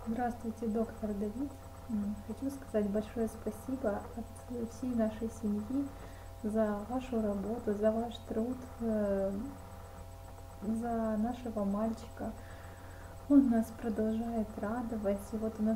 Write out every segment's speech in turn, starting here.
Здравствуйте, доктор Давид. Хочу сказать большое спасибо от всей нашей семьи за вашу работу, за ваш труд, за нашего мальчика. Он нас продолжает радовать. И вот у нас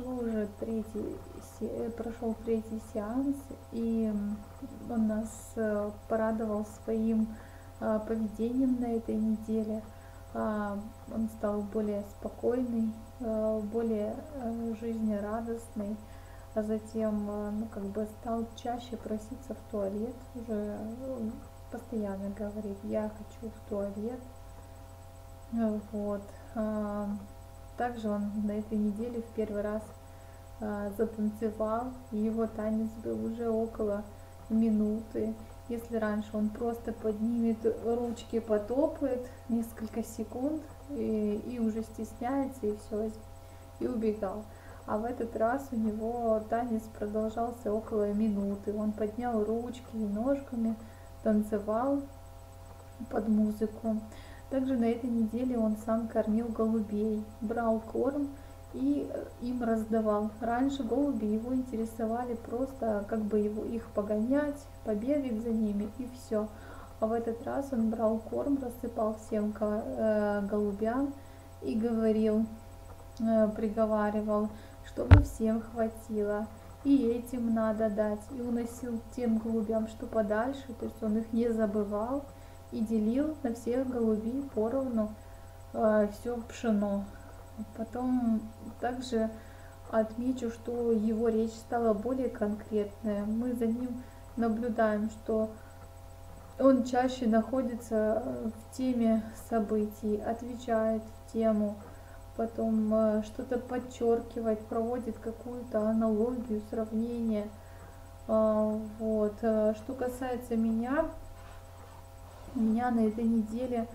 прошел третий сеанс, и он нас порадовал своим поведением на этой неделе. Он стал более спокойный, более жизнерадостный, а затем ну, как бы стал чаще проситься в туалет, уже постоянно говорит: я хочу в туалет. Вот. Также он на этой неделе в первый раз затанцевал, и его танец был уже около минуты. Если раньше он просто поднимет ручки, потопает несколько секунд и уже стесняется, и все, и убегал. А в этот раз у него танец продолжался около минуты. Он поднял ручки и ножками, танцевал под музыку. Также на этой неделе он сам кормил голубей, брал корм и им раздавал. Раньше голуби его интересовали просто как бы их погонять, побегать за ними и все. А в этот раз он брал корм, рассыпал всем голубям и говорил, приговаривал, чтобы всем хватило. И этим надо дать. И уносил тем голубям, что подальше, то есть он их не забывал и делил на всех голубей поровну все пшено. Потом также отмечу, что его речь стала более конкретная. Мы за ним наблюдаем, что он чаще находится в теме событий, отвечает в тему, потом что-то подчеркивает, проводит какую-то аналогию, сравнение. Вот. Что касается меня, у меня на этой неделе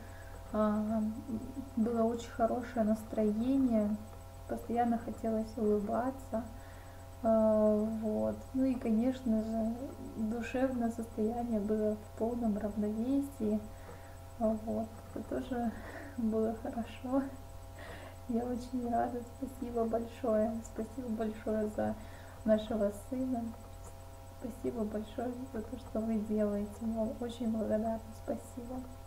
было очень хорошее настроение, постоянно хотелось улыбаться. Вот. Ну и, конечно же, душевное состояние было в полном равновесии. Вот. Это тоже было хорошо. Я очень рада. Спасибо большое. Спасибо большое за нашего сына. Спасибо большое за то, что вы делаете. Я вам очень благодарна. Спасибо.